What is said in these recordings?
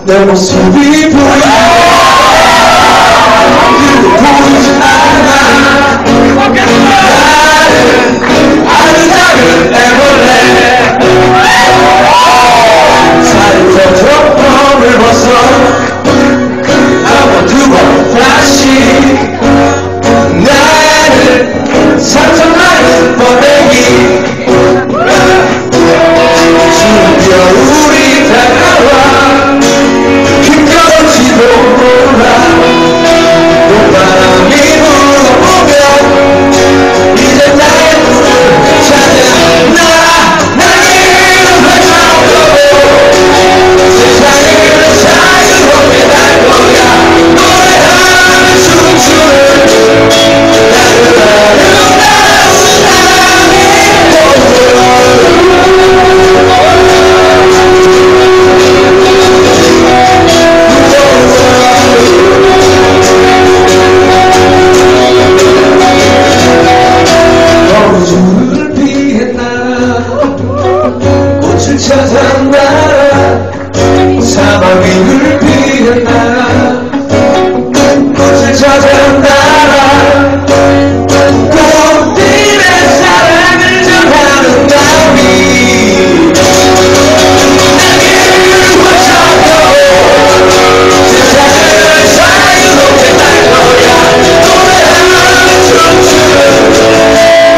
내 모습이 보이지 않아. 나는 아름다운 애벌레 살에서 조금을 벗어 한 번 두 번 다시 나는 상처나는 번데기 겨울이 다가와 힘겨울지도 몰라 봄바람이 불어오면 이제 나의 꿈을 찾아 나를 활짝펴고 세상을 자유롭게 날 거야 노래하는 춤추는 나를 아름다운 거무줄 피했나 꽃을 찾아 나 사막 위를 피했나 꽃을 찾아 나 꽃들의 사랑을 전하는 나비 나를 활짝펴고 세상을 자유롭게 날 거야 노래하는 춤추는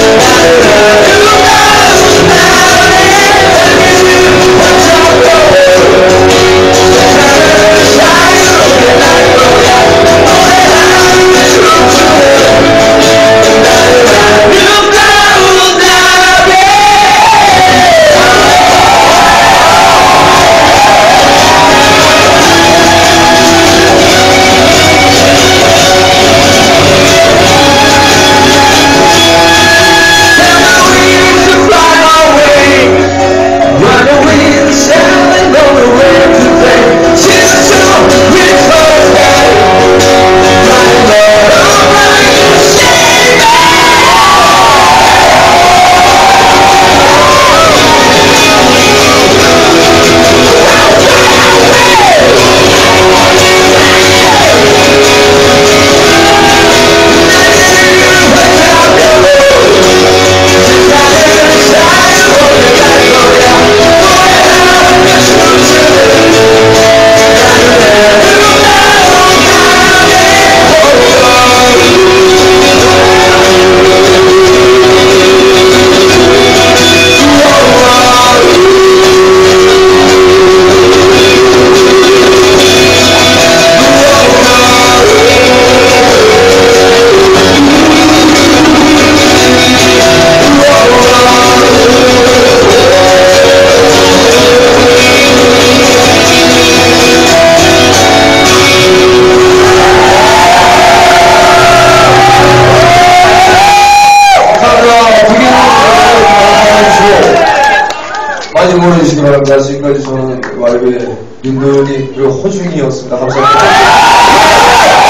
많이 모여주시기 바랍니다. 지금까지 저는 와이브의 윤도현이 그리고 허중이었습니다. 감사합니다.